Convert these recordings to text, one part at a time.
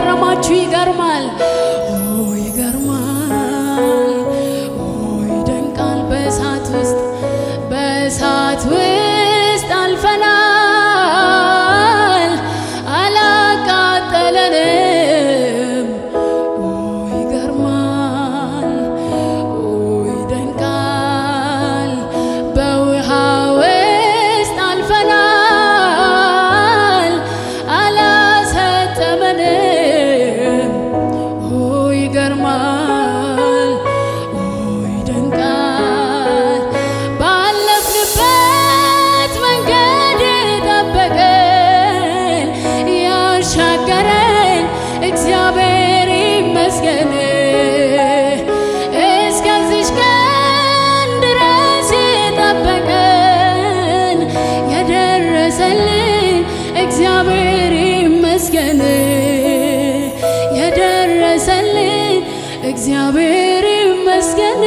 ከገረማችሁ ይገርማል ይገርማል ይደንቃል በእሳት ውስጥ አልፈናል አላቃጠለንም ይገርማል ይደንቃል በውሃ ውስጥ አልፈናል አላሰጠመንም ይገርማል ይደንቃል ባለፍንበት መንገድ ጠበቀን ያሻገረን እግዚአብሔር ይመስገን እስከዚህ ቀን ድረስ የጠበቀን የደረሰልን እግዚአብሔር ይመስገን የደረሰልን እግዚአብሔር ይመስገን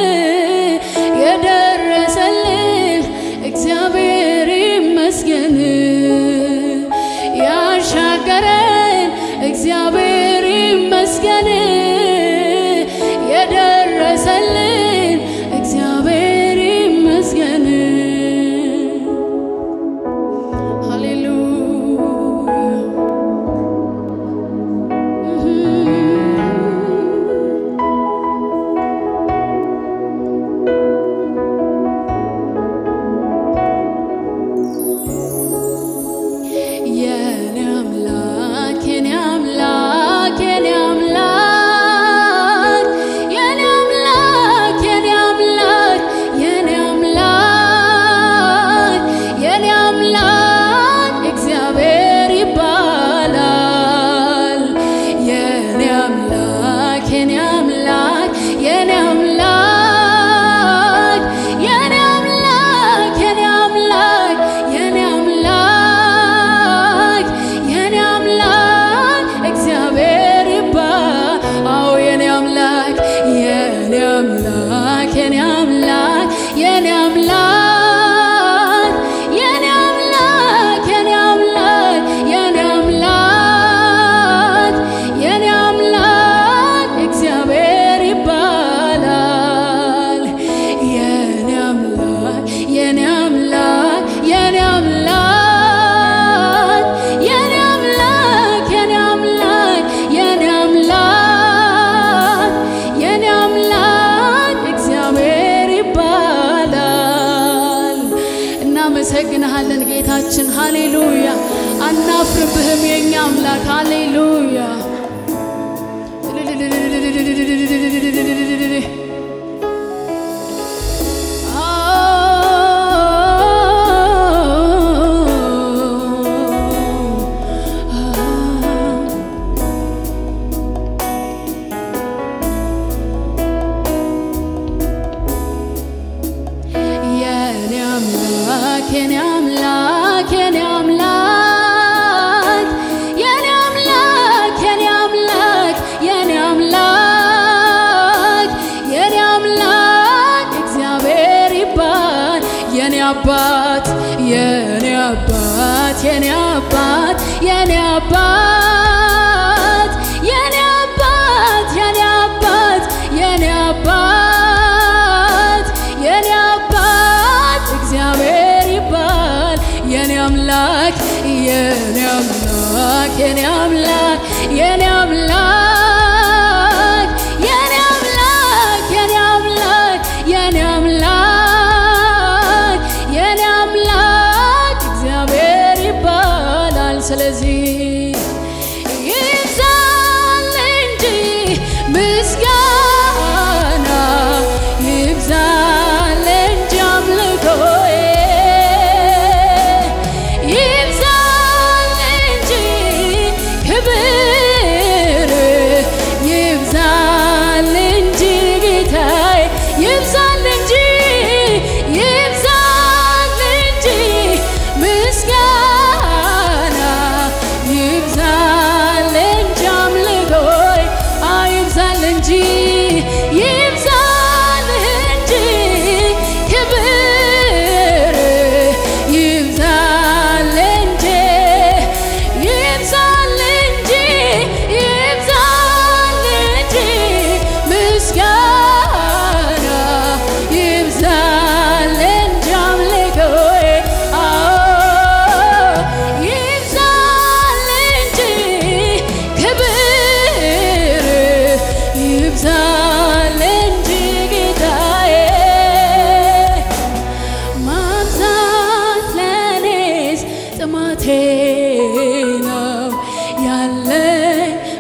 የደረሰልን እግዚአብሔር ይመስገን ያሻገረን እግዚአብሔር ይመስገን የደረሰልን እግዚአብሔር ይመስገን እናመሰግንሃለን ጌታችን ሃሌሉያ አናፍርብህም የኛ አምላክ ሃሌሉያ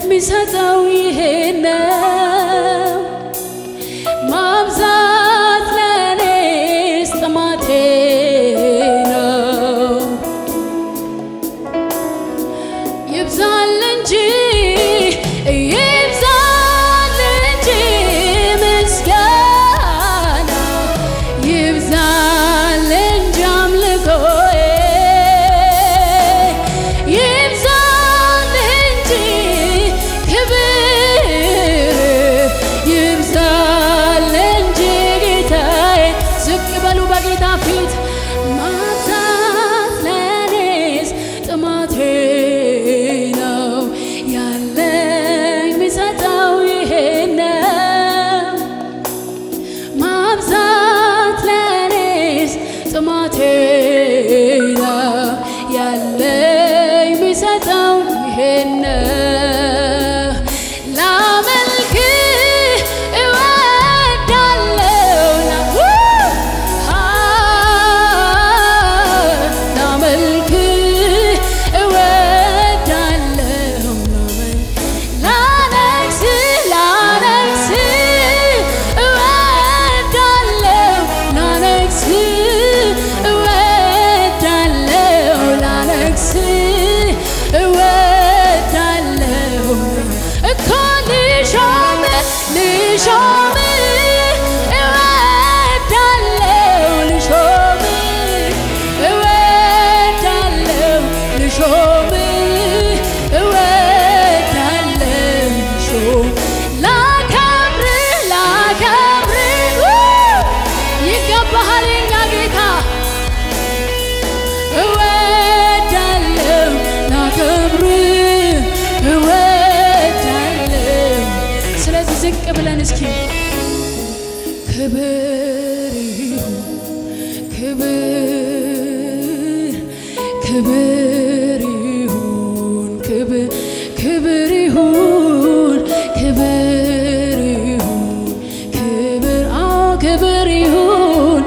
ሚሰጠው ይሄን ማብዛት ለኔስ ጥማቴ ነው ይብዛል እንጂ ምስጋና ይብዛል እንጂ አምልኮዬ ይብዛል እንጂ ክብር ይብዛል እንጂ ጌታዬ ዝቅ በሉ በጌታ ፊት ማብዛት ለኔስ ጥማቴ ነው ያለኝ ሚሰጠው ይሄን ማብዛት ለኔስ ጥማቴ ነው ያለኝ ሚሰጠው ይሄን ላመልክ እወዳለሁ ላመልክ እወዳለሁ ላነግስ እወዳለሁ ላነግስ እወዳለሁ ላነግስ እወዳለሁ እኮ ልሾም እወዳለሁ ልሾም እወዳለሁ ልሾም እወዳለሁ ልሾም ላከብር ይገባሃል የኛ ጌታ እወዳለሁ ላከብር እወዳለሁ ስለዚህ ዝቅ ብለን እስኪ ክብር ይሁን ክብር ይሁን ክብር ይሁን ክብር ይሁን ክብር ይሁን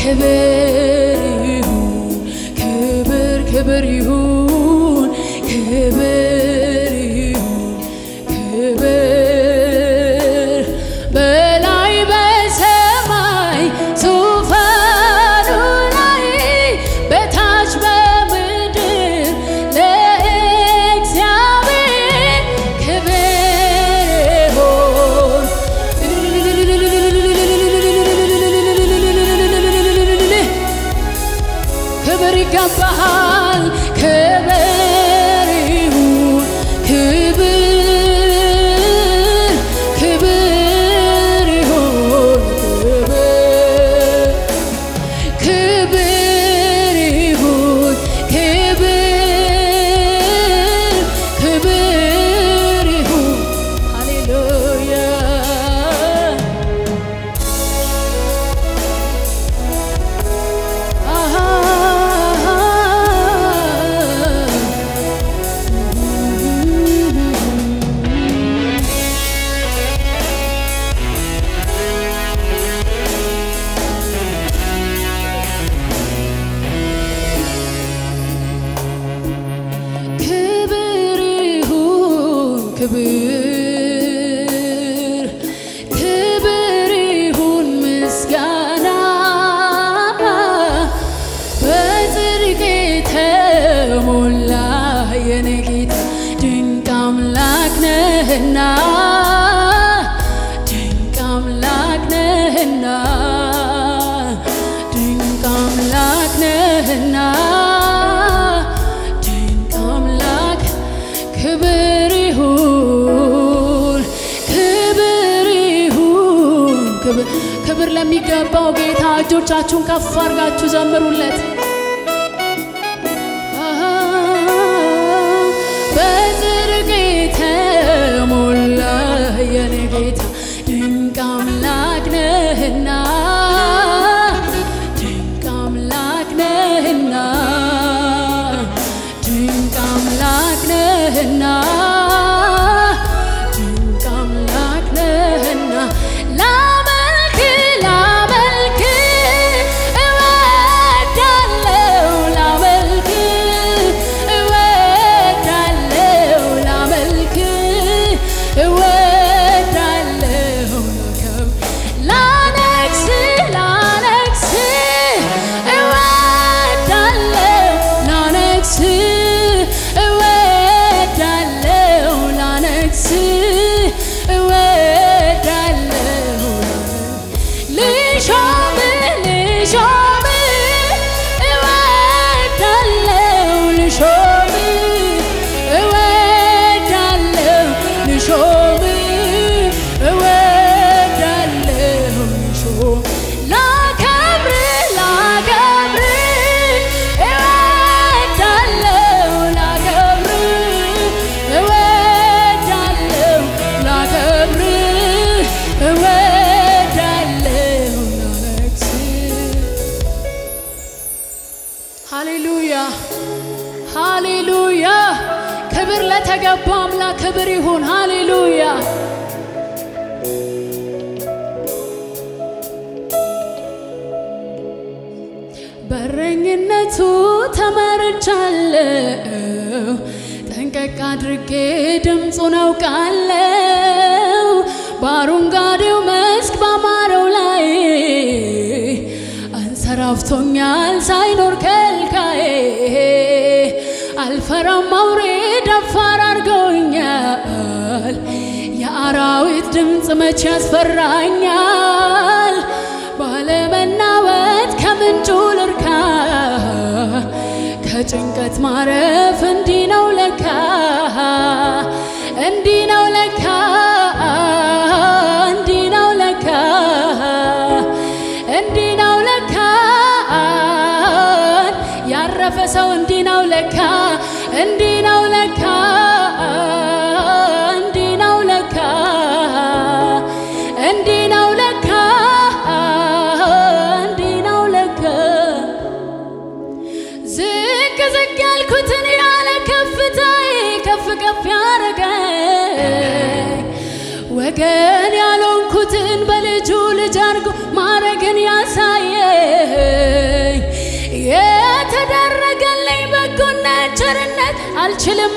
ክብር ይሁን ክብር በላይ በሰማይ ዙፋኑ ላይ በታች በምድር ለእግዚአብሔር ክብር ይሁን ክብር ይገባሃል ክብር ይሁን ክብር ይሁን ክብር ይሁን ክብር ይሁን ሃሌሉያ ክብር ይሁን ምስጋና በጽድቅ የተሞላ የኔ ጌታ ድንቅ አምላክ ነህና ድንቅ አምላክ ነህና ድንቅ አምላክ ነህና ድንቅ አምላክ ክብር ይሁን ክብር ለሚገባው ጌታ እጆቻችሁን ከፍ አድርጋችሁ ዘምሩለት በጽድቅ የተሞላ የኔ ጌታ ድንቅ አምላክ ነህና ድንቅ አምላክ ነህና ድንቅ አምላክ ነህና ድንቅ አምላክ ነህና ላመልክ እወዳለሁ ክብር ይሁን ሃሌሉያ በረኝነቱ ተመርቻለሁ ጠንቀቅ አድርጌ ድምጹን አውቃለሁ በአረንጓዴው መስክ ባማረው ላይ አንሰራፍቶኛል ሳይኖር ከልካዬ አልፈራም አውሬ ደፋር አድርጎኛል የአራዊት ድምጽ መቼ ያስፈራኛል ባለመናወጥ ከምንጩ ልርካ ከጭንቀት ማረፍ እንዲህ ነው ለካ እንዲህ ነው ለካ እንዲህ ነው ለካ እንዲህ ነው ለካ ያረፈ ሰው እንዲህ ነው ለካ እንዲህ ነው ለካ እንዲህ ነው ለካ እንዲህ ነው ለካ እንዲህ ነው ለካ ዝቅ ዝቅ ያልኩትን ያለ ከፍታዬ ከፍ ከፍ ያረገኝ ወገን ያልሆንኩትን በልጁ ልጅ አድርጎ ማረግን ያሳየኝ የተደረገልኝ በጎነት ቸርነት አልችልም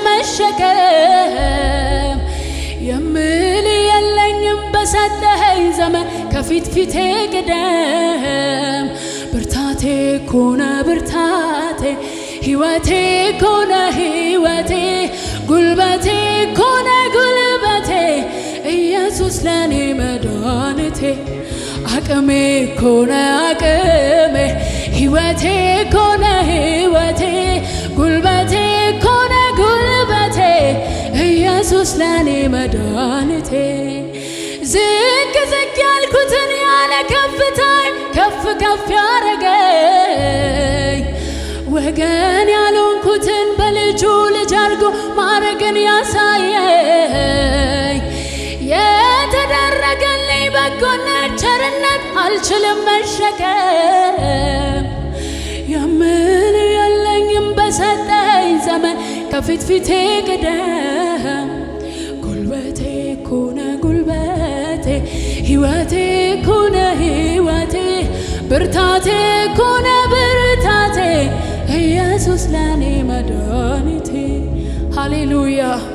መሸከም የምል የለኝም በሰጠኸኝ ዘመን ከፊት ፊቴ ቅደም ብርታቴ ኮነ ብርታቴ ሕይወቴ ኮነ ሕይወቴ ጉልበቴ ኮነ ጉልበቴ ኢየሱስ ለኔ መድኃኒቴ አቅሜ ኮነ አቅሜ ሕይወቴ ኮነ ሕይወቴ ጉልበቴ ኮነ ጉልበቴ ኢየሱስ ለኔ መድኃኒቴ ዝቅ ዝቅ ያልኩትን ያለ ከፍታዬ ከፍ ከፍ ያረገኝ ወገን ያልሆንኩትን በልጁ ልጅ አድርጎ ማረግን ያሳየኝ የተደረገልኝ በጎነት ቸርነት አልችልም መሸከም የምል የለኝም በሰጠኸኝ ዘመን ከፊት ፊቴ ቅደም ጉልበቴ ኮነ ጉልበቴ ሕይወቴ ኮነ ሕይወቴ ብርታቴ ኮነ ብርታቴ ኢየሱስ ለኔ መድኃኒቴ ሃሌሉያ